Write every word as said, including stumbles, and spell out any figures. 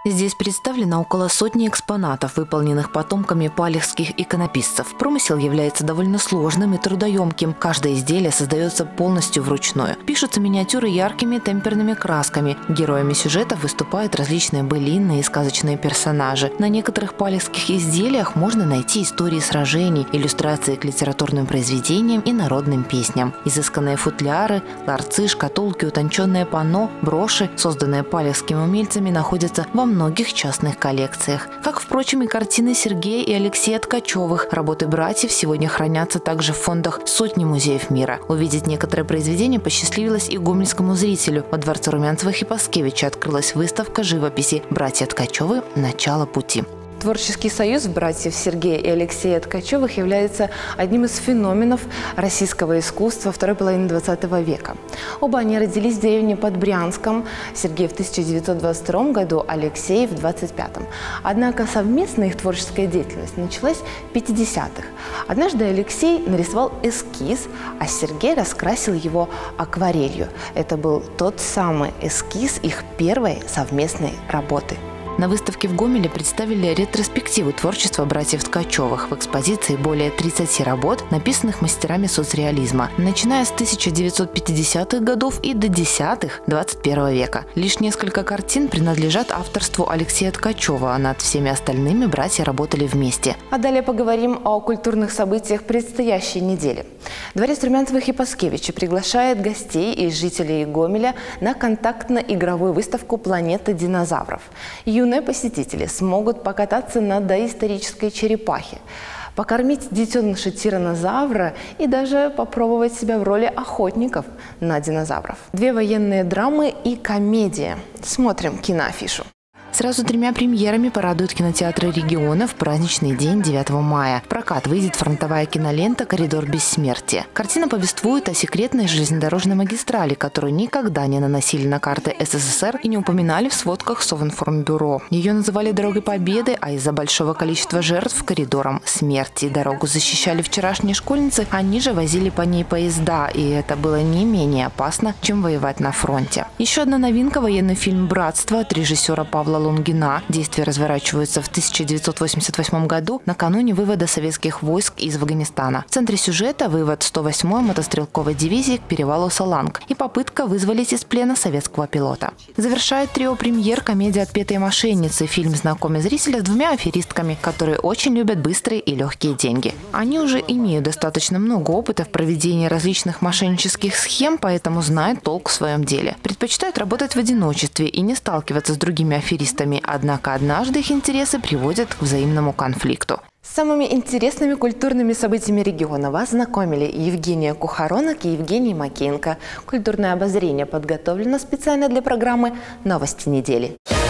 Здесь представлено около сотни экспонатов, выполненных потомками палехских иконописцев. Промысел является довольно сложным и трудоемким. Каждое изделие создается полностью вручную. Пишутся миниатюры яркими темперными красками. Героями сюжетов выступают различные былинные и сказочные персонажи. На некоторых палехских изделиях можно найти истории сражений, иллюстрации к литературным произведениям и народным песням. Изысканные футляры, ларцы, шкатулки, утонченные панно, броши, созданные палехскими умельцами, находятся во многих частных коллекциях. Как, впрочем, и картины Сергея и Алексея Ткачевых. Работы братьев сегодня хранятся также в фондах сотни музеев мира. Увидеть некоторые произведения посчастливилось и гомельскому зрителю. Во дворце Румянцевых и Паскевича открылась выставка живописи «Братья Ткачевы. Начало пути». Творческий союз братьев Сергея и Алексея Ткачевых является одним из феноменов российского искусства второй половины двадцатого века. Оба они родились в деревне под Брянском. Сергей в тысяча девятьсот двадцать втором году, Алексей в двадцать пятом. Однако совместная их творческая деятельность началась в пятидесятых. Однажды Алексей нарисовал эскиз, а Сергей раскрасил его акварелью. Это был тот самый эскиз их первой совместной работы. На выставке в Гомеле представили ретроспективу творчества братьев Ткачевых. В экспозиции более тридцати работ, написанных мастерами соцреализма, начиная с тысяча девятьсот пятидесятых годов и до десятых двадцать первого века. Лишь несколько картин принадлежат авторству Алексея Ткачева, а над всеми остальными братья работали вместе. А далее поговорим о культурных событиях предстоящей недели. Дворец Румянцевых и Паскевича приглашает гостей и жителей Гомеля на контактно-игровую выставку «Планета динозавров». Юные посетители смогут покататься на доисторической черепахе, покормить детеныша тираннозавра и даже попробовать себя в роли охотников на динозавров. Две военные драмы и комедия. Смотрим киноафишу. Сразу тремя премьерами порадуют кинотеатры региона в праздничный день девятого мая. В прокат выйдет фронтовая кинолента «Коридор бессмертия». Картина повествует о секретной железнодорожной магистрали, которую никогда не наносили на карты СССР и не упоминали в сводках Совинформбюро. Ее называли «Дорогой Победы», а из-за большого количества жертв – «Коридором смерти». Дорогу защищали вчерашние школьницы, они же возили по ней поезда, и это было не менее опасно, чем воевать на фронте. Еще одна новинка – военный фильм «Братство» от режиссера Павла Лунгина. Действия разворачиваются в тысяча девятьсот восемьдесят восьмом году, накануне вывода советских войск из Афганистана. В центре сюжета – вывод сто восьмой мотострелковой дивизии к перевалу Саланг и попытка вызволить из плена советского пилота. Завершает трио премьер комедия «Отпетые мошенницы». Фильм знакомит зрителя с двумя аферистками, которые очень любят быстрые и легкие деньги. Они уже имеют достаточно много опыта в проведении различных мошеннических схем, поэтому знают толк в своем деле. Предпочитают работать в одиночестве и не сталкиваться с другими аферистами. Однако однажды их интересы приводят к взаимному конфликту. С самыми интересными культурными событиями региона вас знакомили Евгения Кухаронок и Евгений Макеенко. Культурное обозрение подготовлено специально для программы «Новости недели».